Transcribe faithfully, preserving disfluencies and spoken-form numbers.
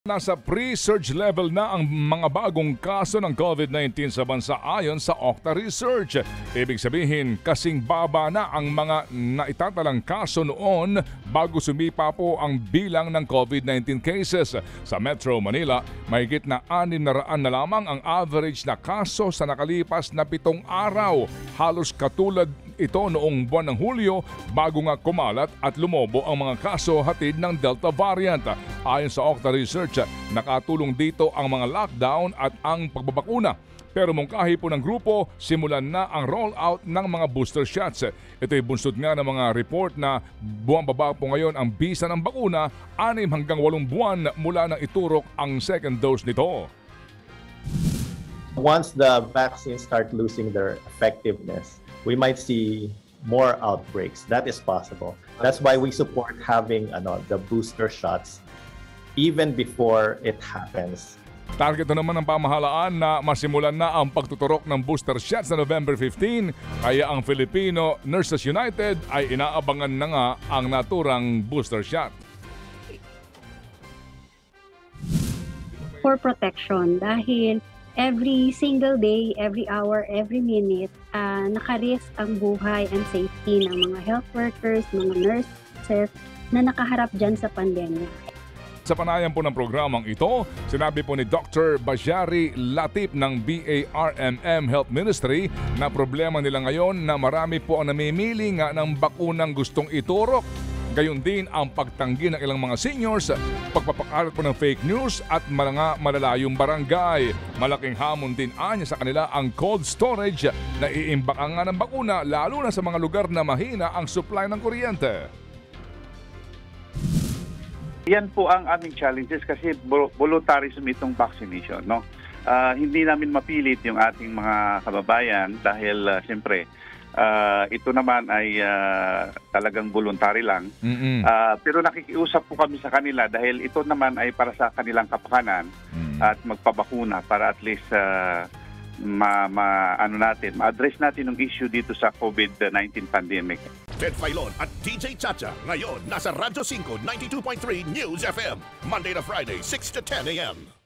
Nasa pre-surge level na ang mga bagong kaso ng COVID nineteen sa bansa ayon sa Octa Research. Ibig sabihin, kasing baba na ang mga naitatalang kaso noon bago sumipa po ang bilang ng COVID nineteen cases. Sa Metro Manila, mahigit na anim na raan na lamang ang average na kaso sa nakalipas na pitong araw. Halos katulad ito noong buwan ng Hulyo bago nga kumalat at lumobo ang mga kaso hatid ng Delta variant. Ayon sa Octa Research, nakatulong dito ang mga lockdown at ang pagbabakuna. Pero mungkahi po ng grupo, simulan na ang rollout ng mga booster shots. Ito'y bunsod nga ng mga report na buwang-baba po ngayon ang bisa ng bakuna, anim hanggang walong buwan mula nang iturok ang second dose nito. Once the vaccines start losing their effectiveness, we might see more outbreaks. That is possible. That's why we support having ano, the booster shots even before it happens. Target na naman ng pamahalaan na masimulan na ang pagtuturok ng booster shots sa November fifteenth, kaya ang Filipino Nurses United ay inaabangan na nga ang naturang booster shot. For protection, dahil every single day, every hour, every minute, uh, nakarisk ang buhay and safety ng mga health workers, mga nurses na nakaharap dyan sa pandemya. Sa panayan po ng programang ito, sinabi po ni Doctor Bajari Latip ng B A R M M Health Ministry na problema nila ngayon na marami po ang namimili nga ng bakunang gustong iturok. Gayon din ang pagtanggi ng ilang mga seniors, pagpapakalat po ng fake news at mga malalayong barangay. Malaking hamon din anya sa kanila ang cold storage na iimbaka nga ng bakuna lalo na sa mga lugar na mahina ang supply ng kuryente. Yan po ang aming challenges kasi voluntarism itong vaccination. No? Uh, hindi namin mapilit yung ating mga kababayan dahil uh, siyempre uh, ito naman ay uh, talagang voluntary lang. Mm-hmm. uh, pero nakikiusap po kami sa kanila dahil ito naman ay para sa kanilang kapakanan mm-hmm. at magpabakuna para at least uh, ma, ma ano natin, ma-address natin yung issue dito sa COVID nineteen pandemic. Ted Filon at D J Chacha ngayon nasa Radyo five ninety-two point three News F M Monday to Friday six to ten a m